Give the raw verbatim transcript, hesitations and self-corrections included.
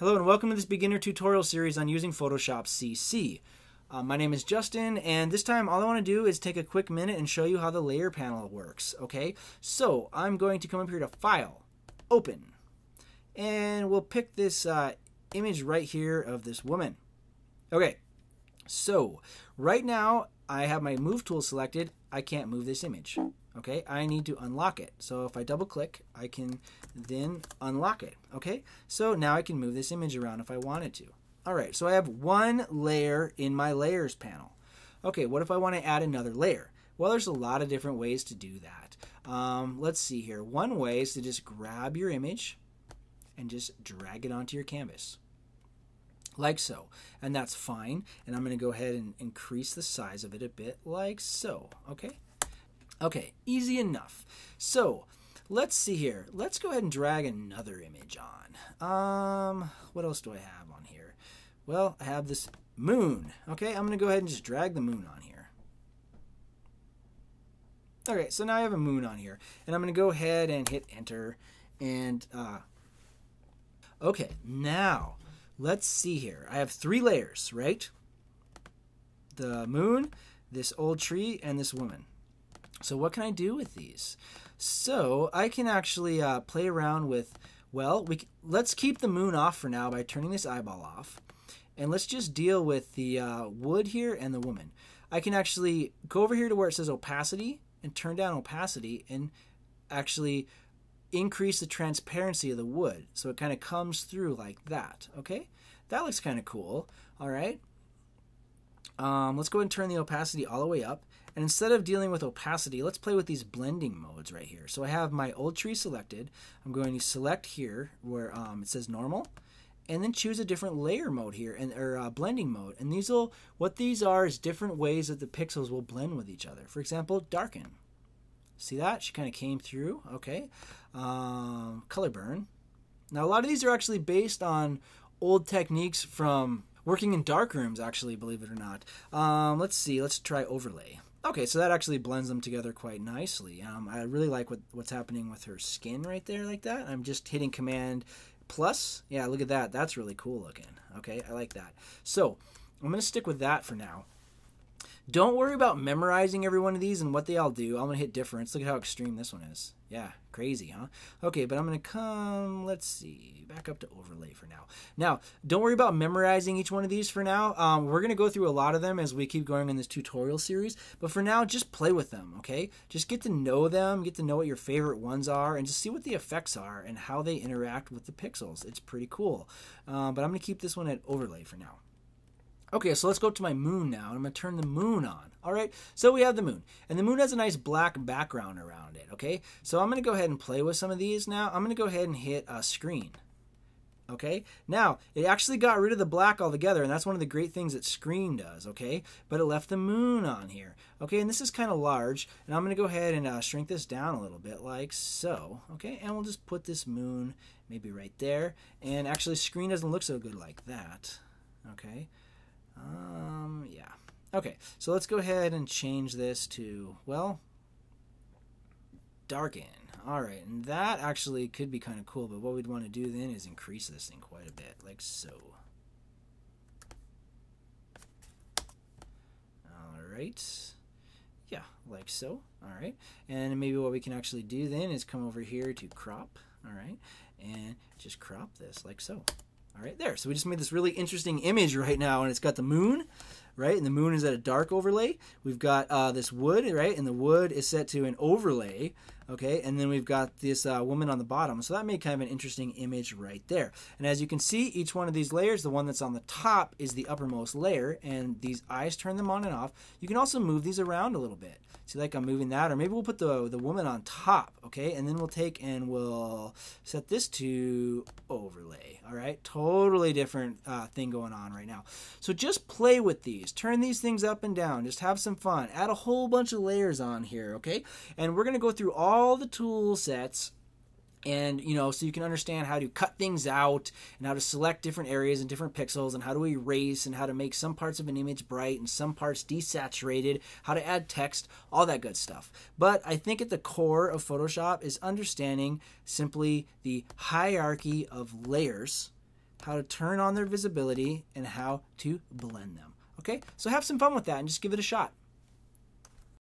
Hello and welcome to this beginner tutorial series on using Photoshop C C. Uh, my name is Justin, and this time all I want to do is take a quick minute and show you how the layer panel works, okay? So I'm going to come up here to File, Open, and we'll pick this uh, image right here of this woman. Okay, so right now I have my Move tool selected. I can't move this image. Okay, I need to unlock it. So if I double click, I can then unlock it. Okay, so now I can move this image around if I wanted to. All right, so I have one layer in my layers panel. Okay, what if I want to add another layer? Well, there's a lot of different ways to do that. Um, let's see here. One way is to just grab your image and just drag it onto your canvas. Like so. And that's fine. And I'm going to go ahead and increase the size of it a bit like so. Okay. Okay, easy enough. So let's see here. Let's go ahead and drag another image on. Um, what else do I have on here? Well, I have this moon. Okay, I'm going to go ahead and just drag the moon on here. Okay, so now I have a moon on here. And I'm going to go ahead and hit enter. And, uh, okay, now let's see here. I have three layers, right? The moon, this old tree, and this woman. So what can I do with these? So I can actually uh, play around with, well, we can, let's keep the moon off for now by turning this eyeball off. And let's just deal with the uh, wood here and the woman. I can actually go over here to where it says opacity and turn down opacity and actually increase the transparency of the wood. So it kind of comes through like that. Okay, that looks kind of cool. All right. Um, let's go ahead and turn the opacity all the way up. And instead of dealing with opacity, let's play with these blending modes right here. So I have my old tree selected. I'm going to select here where um, it says normal, and then choose a different layer mode here, and or uh, blending mode. And these will, what these are is different ways that the pixels will blend with each other. For example, darken. See that? She kind of came through. Okay. Um, color burn. Now a lot of these are actually based on old techniques from working in dark rooms, actually, believe it or not. Um, let's see. Let's try overlay. Okay, so that actually blends them together quite nicely. Um, I really like what, what's happening with her skin right there like that. I'm just hitting Command plus. Yeah, look at that. That's really cool looking. Okay, I like that. So I'm going to stick with that for now. Don't worry about memorizing every one of these and what they all do. I'm going to hit difference. Look at how extreme this one is. Yeah, crazy, huh? Okay, but I'm going to come, let's see, back up to overlay for now. Now, don't worry about memorizing each one of these for now. Um, we're going to go through a lot of them as we keep going in this tutorial series. But for now, just play with them, okay? Just get to know them, get to know what your favorite ones are, and just see what the effects are and how they interact with the pixels. It's pretty cool. Um, but I'm going to keep this one at overlay for now. Okay, so let's go to my moon now. I'm going to turn the moon on. All right, so we have the moon. And the moon has a nice black background around it, okay? So I'm going to go ahead and play with some of these now. I'm going to go ahead and hit a screen. Okay, now it actually got rid of the black altogether, and that's one of the great things that screen does, okay? But it left the moon on here. Okay, and this is kind of large, and I'm going to go ahead and uh, shrink this down a little bit like so. Okay, and we'll just put this moon maybe right there. And actually, screen doesn't look so good like that. Okay. Um, yeah. Okay, so let's go ahead and change this to, well, darken. All right, and that actually could be kind of cool, but what we'd want to do then is increase this thing quite a bit, like so. All right. Yeah, like so. All right, and maybe what we can actually do then is come over here to crop, all right, and just crop this like so. All right, there. So we just made this really interesting image right now, and it's got the moon, right? And the moon is at a dark overlay. We've got uh, this wood, right? And the wood is set to an overlay, okay? And then we've got this uh, woman on the bottom. So that made kind of an interesting image right there. And as you can see, each one of these layers, the one that's on the top is the uppermost layer, and these eyes turn them on and off. You can also move these around a little bit. See, like I'm moving that, or maybe we'll put the, the woman on top, okay? And then we'll take and we'll set this to overlay, all right? Totally different uh, thing going on right now. So just play with these. Turn these things up and down. Just have some fun. Add a whole bunch of layers on here, okay? And we're going to go through all the tool sets, and, you know, so you can understand how to cut things out and how to select different areas and different pixels and how to erase and how to make some parts of an image bright and some parts desaturated, how to add text, all that good stuff. But I think at the core of Photoshop is understanding simply the hierarchy of layers how to turn on their visibility, and how to blend them. Okay, so have some fun with that and just give it a shot.